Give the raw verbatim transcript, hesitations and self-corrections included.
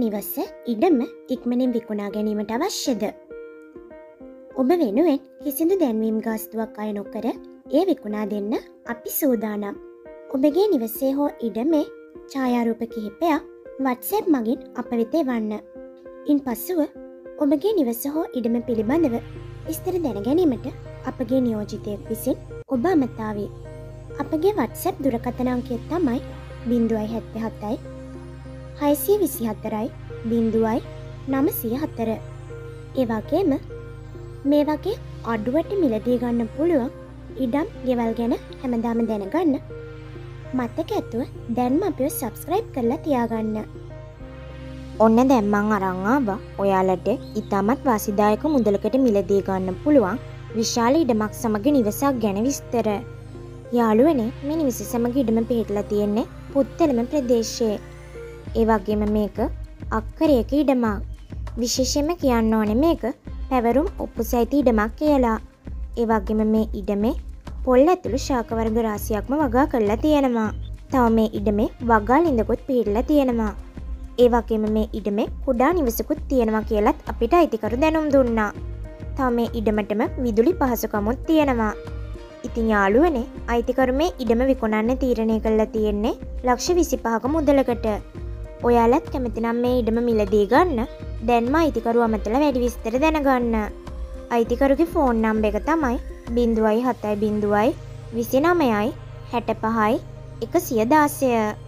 නිවස ඉඩම ඉක්මනින් විකුණා ගැනීමට අවශ්‍යද? ඔබ වෙනුවෙන් කිසිදු දැන්වීම් ගාස්තුවක් අය නොකර ඒ විකුණා දෙන්න අපි සූදානම්. ඔබගේ නිවසේ හෝ ඉඩමේ ඡායාරූප කිහිපයක් WhatsApp මගින් අප වෙත එවන්න. ඉන් පසුව ඔබගේ නිවස හෝ ඉඩම පිළිබඳව විස්තර දැන ගැනීමට අපගේ නියෝජිතයෙක් විසින් ඔබ අමතාවේ. අපගේ WhatsApp දුරකථන අංකය තමයි බිංදුවයි හැත්තෑ හතයි හයසිය විසි හතරයි බිංදුවයි නවසිය හතර. ඒ වගේම මේ වගේ අඩුවට මිලදී ගන්න පුළුවන් ඉඩම් ගෙවල් ගැන හැමදාම දැනගන්න මතක ඇතුව දැන්ම අපිව සබ්ස්ක්‍රයිබ් කරලා තියාගන්න. ඔන්න දැන් මං අරන් ආවා ඔයාලට ඉතාමත් වාසිදායක මුදලකට මිලදී ගන්න පුළුවන් විශාල ඉඩමක් සමග නිවසක් ගැන විස්තර. යාළුවනේ මේ නිවස සමග ඉඩම පිහිටලා තියෙන්නේ පුත්තලම ප්‍රදේශයේ. ඒ වගේම මේක අක්කරයක ඉඩමක්. විශේෂයෙන්ම කියන්න ඕනේ මේක පැවරුම් ඔප්පු සහිත ඉඩමක් කියලා. ඒ වගේම මේ ඉඩමේ පොල් ඇතුළු ශාක වර්ග රාශියක්ම වගා කරලා තියෙනවා. තව මේ ඉඩමේ වගා ලිඳකුත් පිහිටලා තියෙනවා. ඒ වගේම මේ ඉඩමේ කුඩා නිවසකුත් තියෙනවා කියලත් අපිට අයිතිකරු දැනුම් දුන්නා. තව මේ ඉඩමටම විදුලි පහසුකමුත් තියෙනවා. ඉතින් යාළුවනේ අයිතිකරු මේ ඉඩම විකුණන්න තීරණය කරලා තියෙන්නේ ලක්ෂ විසිපහක මුදලකට. ඔයාලත් කැමති නම් මේ ඉඩම මිලදී ගන්න දැන්ම අයිතිකරු අමතලා වැඩි විස්තර දැනගන්න. අයිතිකරුගේ ෆෝන් නම්බර් එක තමයි බිංදුවයි හතයි බිංදුවයි විසි නවයයි හැට පහයි එකසිය දාසය.